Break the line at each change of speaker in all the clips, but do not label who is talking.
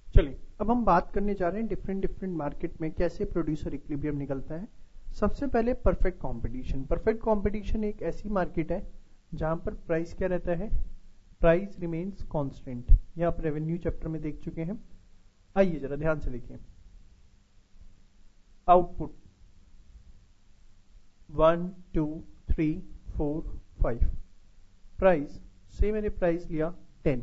चलिए अब हम बात करने जा रहे हैं डिफरेंट मार्केट में कैसे प्रोड्यूसर इक्विलिब्रियम निकलता है। सबसे पहले परफेक्ट कंपटीशन। परफेक्ट कंपटीशन एक ऐसी मार्केट है जहां पर प्राइस क्या रहता है, प्राइस रिमेन्स कांस्टेंट। ये आप रेवेन्यू चैप्टर में देख चुके हैं। आइए जरा ध्यान से देखिए। आउटपुट 1 2 3 4 5, प्राइस से मैंने प्राइस लिया 10,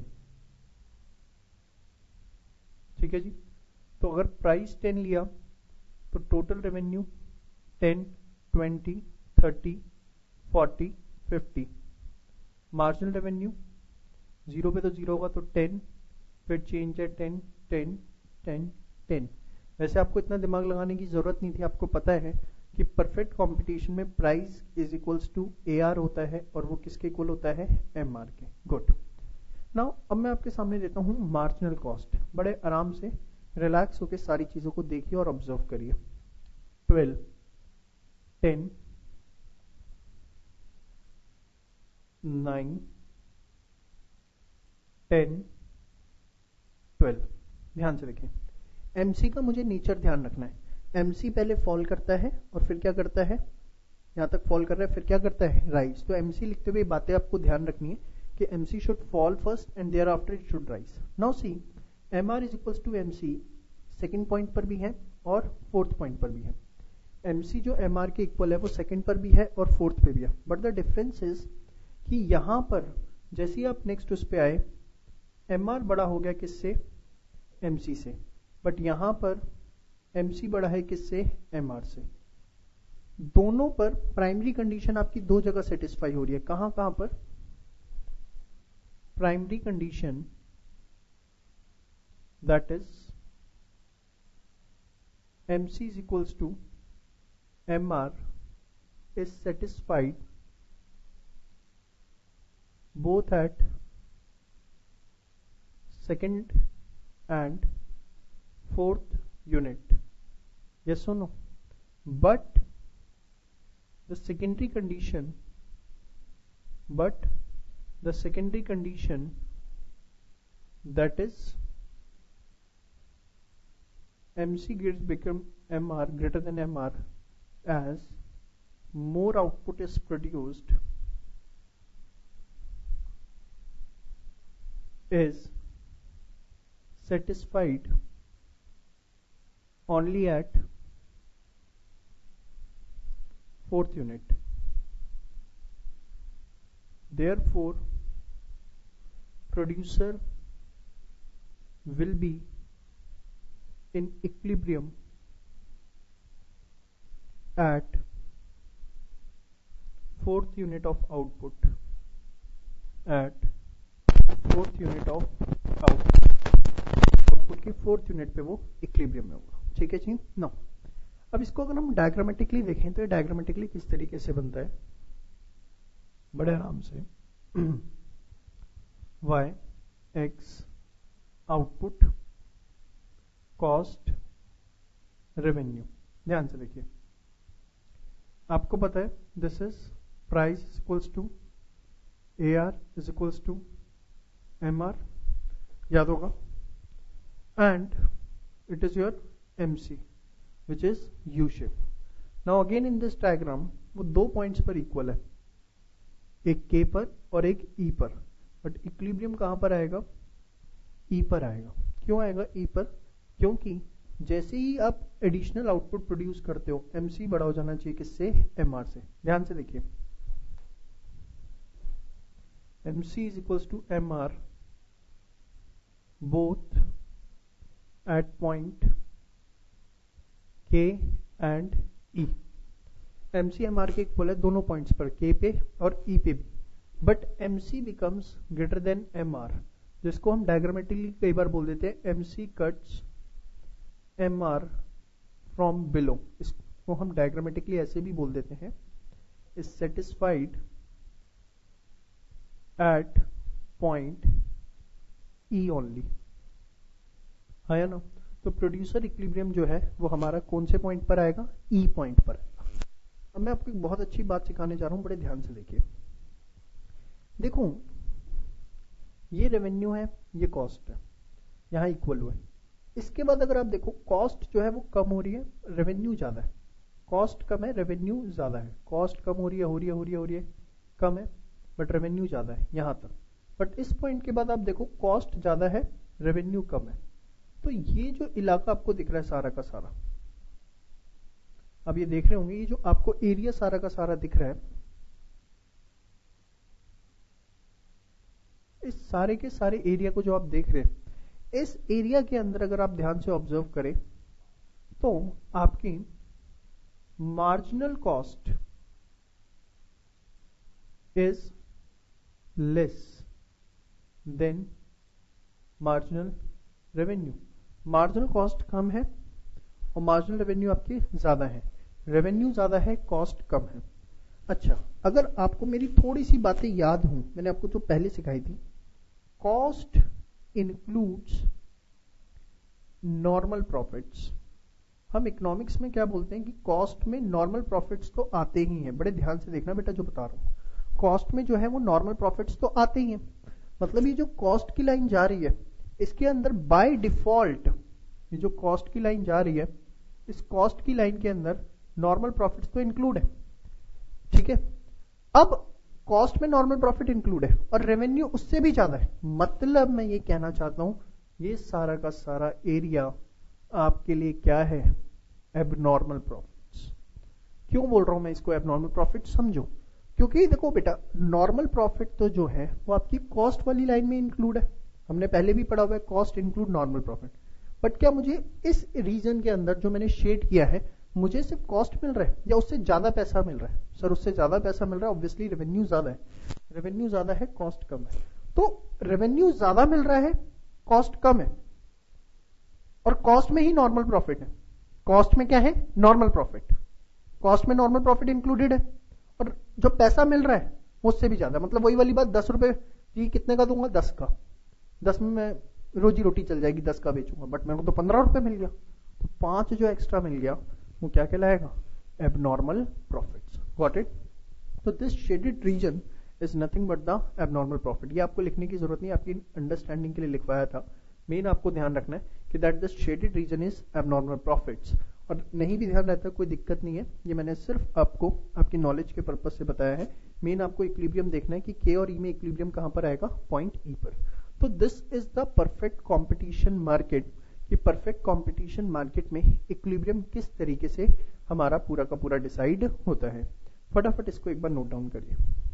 ठीक है जी। तो अगर प्राइस 10 लिया तो total revenue 10 20 30 40 50। Marginal revenue zero पे तो जीरो होगा तो 10, फिर चेंज है 10 10 10 10। वैसे आपको इतना दिमाग लगाने की जरूरत नहीं थी, आपको पता है कि परफेक्ट कंपटीशन में price is equals to AR होता है और वो किसके इक्वल होता है, MR के। गुड। नाउ अब मैं आपके सामने देता हूं मार्जिनल कॉस्ट। बड़े आराम से रिलैक्स होकर सारी चीजों को देखिए और ऑब्जर्व करिए। 12 10 9 10 12। ध्यान से देखिए, MC का मुझे नेचर ध्यान रखना है। MC पहले फॉल करता है और फिर क्या करता है, यहां तक फॉल कर रहा है फिर क्या करता है, राइज। तो MC लिखते हुए बातें आपको ध्यान रखनी है कि MC should fall first and thereafter it should rise. Now see, MR is equals to MC second point पर भी है और फोर्थ पॉइंट पर भी है। MC जो MR के इक्वल है वो सेकेंड पर भी है और फोर्थ पे भी है। बट द डिफरेंस इज कि यहां पर जैसे ही आप नेक्स्ट उस पे आए, MR बड़ा हो गया किससे, MC से। बट यहां पर MC बड़ा है किससे, MR से। दोनों पर प्राइमरी कंडीशन आपकी दो जगह सेटिस्फाई हो रही है। कहां कहां पर, primary condition that is MC is equals to MR is satisfied both at second and fourth unit, yes or no? But the secondary condition that is MC gets become MR greater than MR as more output is produced is satisfied only at fourth unit. Therefore, producer will be in equilibrium at fourth unit of output, output की fourth unit पे वो equilibrium में होगा। ठीक है जी। No, अब इसको अगर हम डायग्रामेटिकली देखें तो डायग्रामेटिकली किस तरीके से बनता है, बड़े आराम से। y x output cost revenue. ध्यान से देखिए, आपको पता है this is price is equals to AR is equals to MR, याद होगा, and it is your MC which is U shape. Now again in this diagram वो दो पॉइंट्स पर इक्वल है, एक K पर और एक E पर। बट इक्विलिब्रियम कहां पर आएगा, E पर आएगा। क्यों आएगा E पर, क्योंकि जैसे ही आप एडिशनल आउटपुट प्रोड्यूस करते हो MC बड़ा हो जाना चाहिए किससे, MR से। ध्यान से देखिए, MC is equals to MR both at point K and E। MC MR के इक्वल है दोनों पॉइंट्स पर, K पे और E पे भी। But MC becomes greater than MR, जिसको हम डायग्रामेटिकली कई बार बोल देते हैं MC cuts MR from below। इसको हम डायग्रामेटिकली ऐसे भी बोल देते हैं, is satisfied at point E only, है ना। तो प्रोड्यूसर इक्विलिब्रियम जो है वो हमारा कौन से पॉइंट पर आएगा, E पॉइंट पर। अब मैं आपको एक बहुत अच्छी बात सिखाने जा रहा हूं, बड़े ध्यान से देखिए। देखो, ये रेवेन्यू है, ये कॉस्ट है, यहां इक्वल हुए। इसके बाद अगर आप देखो कॉस्ट जो है वो कम हो रही है, रेवेन्यू ज्यादा है। कॉस्ट कम है, रेवेन्यू ज्यादा है। कॉस्ट कम हो रही है, हो रही है, हो रही है, हो रही है, कम है, बट रेवेन्यू ज्यादा है यहां तक। बट इस पॉइंट के बाद आप देखो कॉस्ट ज्यादा है, रेवेन्यू कम है। तो ये जो इलाका आपको दिख रहा है सारा का सारा, अब ये देख रहे होंगे, ये जो आपको एरिया सारा का सारा दिख रहा है, इस सारे के सारे एरिया को जो आप देख रहे हैं, इस एरिया के अंदर अगर आप ध्यान से ऑब्जर्व करें तो आपकी marginal cost is less than marginal revenue. Marginal cost कम है और मार्जिनल रेवेन्यू आपकी ज्यादा है। रेवेन्यू ज्यादा है, कॉस्ट कम है। अच्छा, अगर आपको मेरी थोड़ी सी बातें याद हों, मैंने आपको जो पहले सिखाई थी, कॉस्ट इंक्लूड्स नॉर्मल प्रॉफिट्स। हम इकोनॉमिक्स में क्या बोलते हैं कि कॉस्ट में नॉर्मल प्रॉफिट्स तो आते ही हैं। बड़े ध्यान से देखना बेटा जो बता रहा हूं, कॉस्ट में जो है वो नॉर्मल प्रॉफिट्स तो आते ही हैं। मतलब ये जो कॉस्ट की लाइन जा रही है, इसके अंदर बाय डिफॉल्ट ये जो कॉस्ट की लाइन जा रही है, इस कॉस्ट की लाइन के अंदर नॉर्मल प्रॉफिट्स तो इंक्लूड है। ठीक है, अब कॉस्ट में नॉर्मल प्रॉफिट इंक्लूड है और रेवेन्यू उससे भी ज्यादा है। मतलब मैं ये कहना चाहता हूं, ये सारा का सारा एरिया आपके लिए क्या है, एबनॉर्मल प्रॉफिट्स। क्यों बोल रहा हूं मैं इसको एबनॉर्मल प्रॉफिट, समझो। क्योंकि देखो बेटा, नॉर्मल प्रॉफिट तो जो है वो आपकी कॉस्ट वाली लाइन में इंक्लूड है। हमने पहले भी पढ़ा हुआ है, cost include normal profit. But क्या मुझे इस रीजन के अंदर जो मैंने शेड किया है, मुझे सिर्फ कॉस्ट मिल रहा है या उससे ज्यादा पैसा मिल रहा है? सर उससे ज्यादा पैसा मिल रहा है, ऑब्वियसली रेवेन्यू ज्यादा है। रेवेन्यू ज्यादा है, कॉस्ट कम है। तो रेवेन्यू ज्यादा मिल रहा है, कॉस्ट कम है, और कॉस्ट में ही नॉर्मल प्रॉफिट है। कॉस्ट में क्या है, नॉर्मल प्रॉफिट। कॉस्ट में नॉर्मल प्रॉफिट इंक्लूडेड है और जो पैसा मिल रहा है उससे भी ज्यादा। मतलब वही वाली बात, 10 रुपए जी कितने का दूंगा, 10 का। 10 में मैं रोजी रोटी चल जाएगी, 10 का बेचूंगा, बट मेरे को तो 15 रुपए मिल गया। तो 5 जो एक्स्ट्रा मिल गया वो क्या कहलाएगा, एबनॉर्मल प्रॉफिट्स। Got it? तो this shaded region is nothing but the abnormal profit. ये आपको लिखने की जरूरत नहीं, आपकी अंडरस्टैंडिंग के लिए लिखवाया था। मेन आपको ध्यान रखना है कि that this shaded region is abnormal profits. और नहीं भी ध्यान रहता कोई दिक्कत नहीं है, ये मैंने सिर्फ आपको आपकी नॉलेज के पर्पज से बताया है। मेन आपको इक्विलिब्रियम देखना है कि के और ई में इक्विलिब्रियम कहां पर आएगा, पॉइंट ई पर। तो this is the perfect competition market. कि परफेक्ट कंपटीशन मार्केट में इक्विलिब्रियम किस तरीके से हमारा पूरा का पूरा डिसाइड होता है। फटाफट इसको एक बार नोट डाउन करिए।